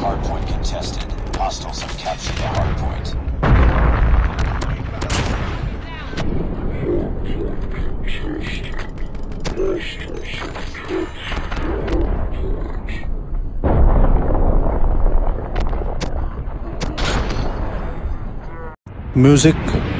hardpoint contested. Hostiles have captured the hardpoint. Music